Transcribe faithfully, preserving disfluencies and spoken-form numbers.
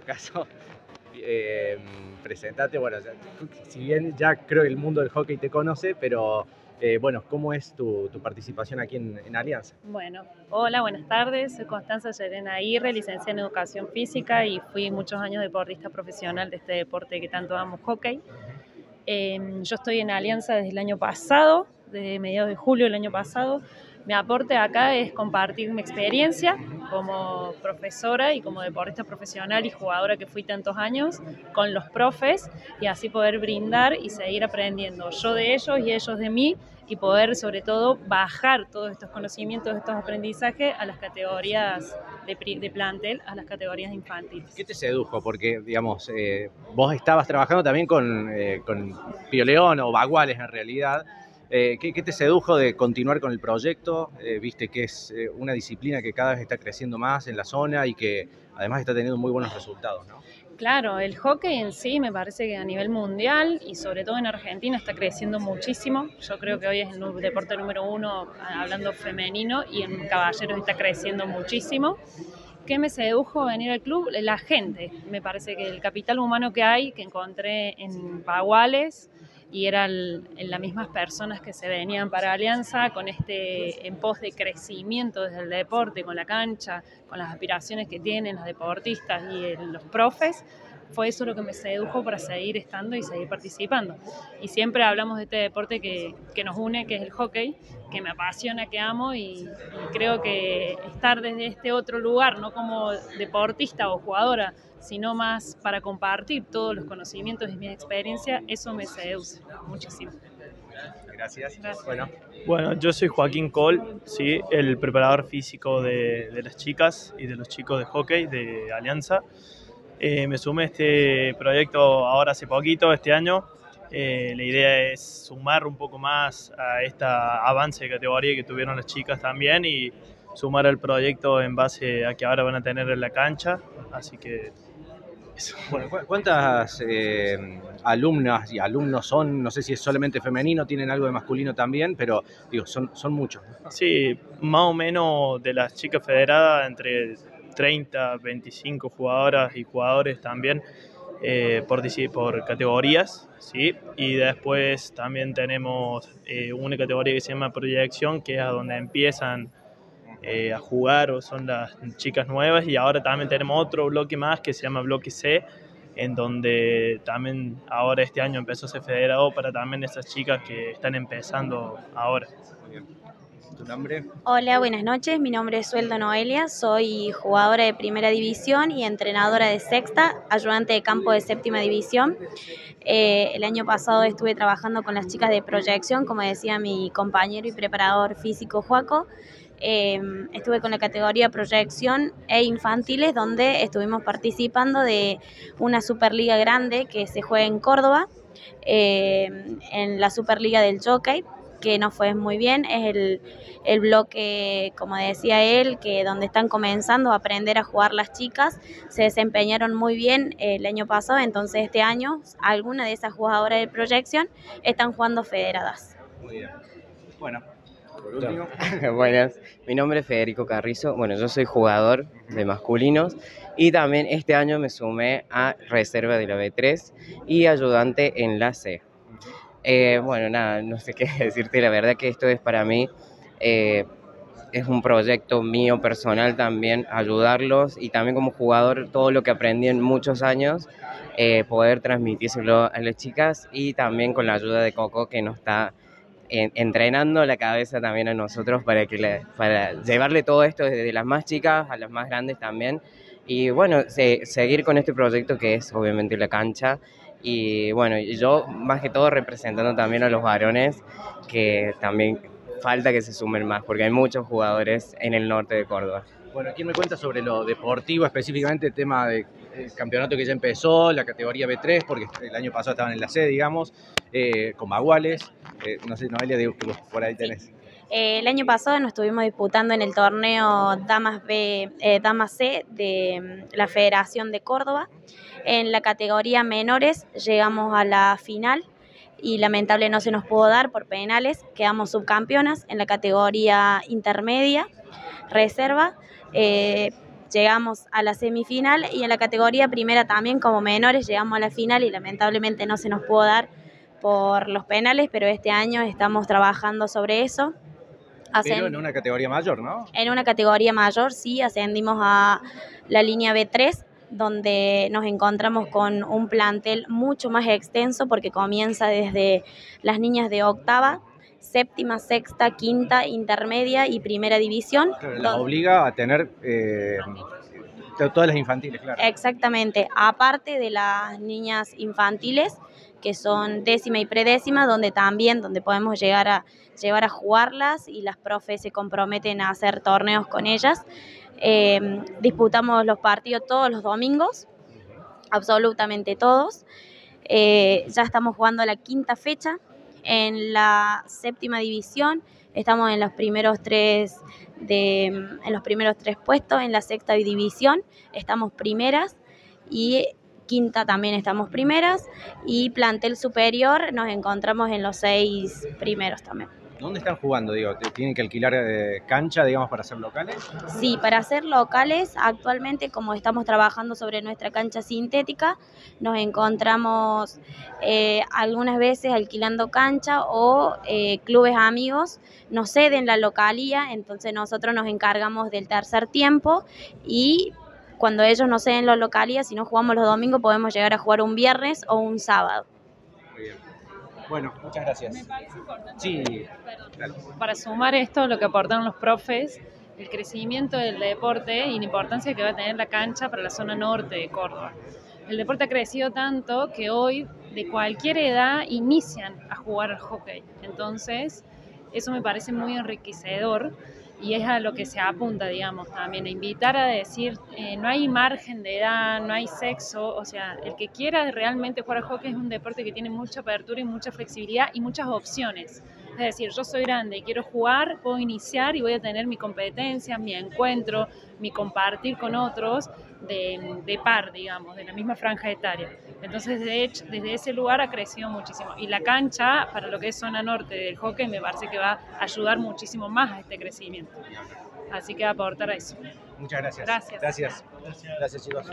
caso, eh, presentate, bueno, si bien ya creo que el mundo del hockey te conoce, pero eh, bueno, ¿cómo es tu, tu participación aquí en, en Alianza? Bueno, hola, buenas tardes, soy Constanza Llerena Aguirre, licenciada en Educación Física y fui muchos años deportista profesional de este deporte que tanto amo, hockey. Eh, yo estoy en Alianza desde el año pasado, desde mediados de julio del año pasado. Mi aporte acá es compartir mi experiencia como profesora y como deportista profesional y jugadora que fui tantos años con los profes y así poder brindar y seguir aprendiendo yo de ellos y ellos de mí y poder sobre todo bajar todos estos conocimientos, estos aprendizajes a las categorías de, de plantel, a las categorías infantiles. ¿Qué te sedujo? Porque, digamos, eh, vos estabas trabajando también con, eh, con Pío León o Baguales en realidad. Eh, ¿qué, ¿Qué te sedujo de continuar con el proyecto? Eh, viste que es eh, una disciplina que cada vez está creciendo más en la zona y que además está teniendo muy buenos resultados, ¿no? Claro, el hockey en sí me parece que a nivel mundial y sobre todo en Argentina está creciendo muchísimo. Yo creo que hoy es el deporte número uno hablando femenino y en caballeros está creciendo muchísimo. ¿Qué me sedujo venir al club? La gente. Me parece que el capital humano que hay, que encontré en Baguales, y eran las mismas personas que se venían para Alianza con este en pos de crecimiento desde el deporte, con la cancha, con las aspiraciones que tienen los deportistas y el, los profes, fue eso lo que me sedujo para seguir estando y seguir participando. Y siempre hablamos de este deporte que, que nos une, que es el hockey, que me apasiona, que amo y, y creo que estar desde este otro lugar, no como deportista o jugadora, sino más para compartir todos los conocimientos y mi experiencia, eso me seduce muchísimo. Gracias. Gracias. Bueno. bueno, yo soy Joaquín Col, ¿sí? El preparador físico de, de las chicas y de los chicos de hockey de Alianza. Eh, me sumé a este proyecto ahora hace poquito, este año. Eh, la idea es sumar un poco más a este avance de categoría que tuvieron las chicas también y sumar al proyecto en base a que ahora van a tener en la cancha. Así que eso. Bueno, ¿cuántas eh, alumnas y alumnos son? No sé si es solamente femenino, tienen algo de masculino también, pero digo, son, son muchos, ¿no? Sí, más o menos de las chicas federadas, entre treinta, veinticinco jugadoras y jugadores también eh, por, por categorías, ¿sí? Y después también tenemos eh, una categoría que se llama proyección, que es a donde empiezan eh, a jugar o son las chicas nuevas, y ahora también tenemos otro bloque más que se llama bloque C, en donde también ahora este año empezó a ser federado para también esas chicas que están empezando ahora. Muy bien. ¿Tu nombre? Hola, buenas noches. Mi nombre es Sueldo Noelia. Soy jugadora de primera división y entrenadora de sexta, ayudante de campo de séptima división. Eh, el año pasado estuve trabajando con las chicas de proyección, como decía mi compañero y preparador físico Joaco. Eh, estuve con la categoría proyección e infantiles, donde estuvimos participando de una Superliga grande que se juega en Córdoba, eh, en la Superliga del Jockey, que no fue muy bien. Es el, el bloque, como decía él, que donde están comenzando a aprender a jugar las chicas. Se desempeñaron muy bien el año pasado, entonces este año algunas de esas jugadoras de proyección están jugando federadas. Muy bien. Bueno, por último. Buenas, mi nombre es Federico Carrizo. Bueno, yo soy jugador de masculinos y también este año me sumé a reserva de la B tres y ayudante en la C. Eh, bueno, nada, no sé qué decirte, la verdad que esto es para mí, eh, es un proyecto mío personal también, ayudarlos y también como jugador todo lo que aprendí en muchos años, eh, poder transmitírselo a las chicas y también con la ayuda de Coco que nos está en, entrenando la cabeza también a nosotros para, que le, para llevarle todo esto desde las más chicas a las más grandes también y bueno, se, seguir con este proyecto que es obviamente la cancha. Y bueno, yo más que todo representando también a los varones, que también falta que se sumen más, porque hay muchos jugadores en el norte de Córdoba. Bueno, ¿quién me cuenta sobre lo deportivo, específicamente el tema del campeonato que ya empezó, la categoría B tres, porque el año pasado estaban en la C, digamos, eh, con Baguales? Eh, no sé, Noelia, digo que por ahí tenés. Eh, el año pasado nos estuvimos disputando en el torneo Damas, B, eh, Damas C de la Federación de Córdoba. En la categoría menores llegamos a la final y lamentable no se nos pudo dar por penales, quedamos subcampeonas. En la categoría intermedia, reserva, eh, llegamos a la semifinal y en la categoría primera también como menores llegamos a la final y lamentablemente no se nos pudo dar por los penales, pero este año estamos trabajando sobre eso. Pero en una categoría mayor, ¿no? En una categoría mayor, sí, ascendimos a la línea B tres, donde nos encontramos con un plantel mucho más extenso porque comienza desde las niñas de octava, séptima, sexta, quinta, intermedia y primera división. Claro, las obliga a tener eh, todas las infantiles, claro. Exactamente, aparte de las niñas infantiles, que son décima y predécima, donde también donde podemos llegar a llevar a jugarlas y las profes se comprometen a hacer torneos con ellas. Eh, disputamos los partidos todos los domingos, absolutamente todos. Eh, ya estamos jugando la quinta fecha en la séptima división, estamos en los primeros tres de, en los primeros tres puestos. En la sexta división estamos primeras y quinta también estamos primeras, y plantel superior nos encontramos en los seis primeros también. ¿Dónde están jugando? Digo, ¿tienen que alquilar eh, cancha, digamos, para hacer locales? Sí, para hacer locales, actualmente como estamos trabajando sobre nuestra cancha sintética, nos encontramos eh, algunas veces alquilando cancha o eh, clubes amigos nos ceden la localía, entonces nosotros nos encargamos del tercer tiempo y cuando ellos nos ceden la localía, si no jugamos los domingos, podemos llegar a jugar un viernes o un sábado. Muy bien. Bueno, muchas gracias. Me parece importante, sí, claro. Para sumar esto, lo que aportaron los profes, el crecimiento del deporte y la importancia que va a tener la cancha para la zona norte de Córdoba. El deporte ha crecido tanto que hoy de cualquier edad inician a jugar al hockey. Entonces, eso me parece muy enriquecedor y es a lo que se apunta, digamos, también, a invitar a decir, eh, no hay margen de edad, no hay sexo, o sea, el que quiera realmente jugar al hockey es un deporte que tiene mucha apertura y mucha flexibilidad y muchas opciones. Es decir, yo soy grande y quiero jugar, puedo iniciar y voy a tener mi competencia, mi encuentro, mi compartir con otros de, de par, digamos, de la misma franja etaria. Entonces, de hecho, desde ese lugar ha crecido muchísimo. Y la cancha, para lo que es zona norte del hockey, me parece que va a ayudar muchísimo más a este crecimiento. Así que va a aportar a eso. Muchas gracias. Gracias. Gracias, gracias chicos.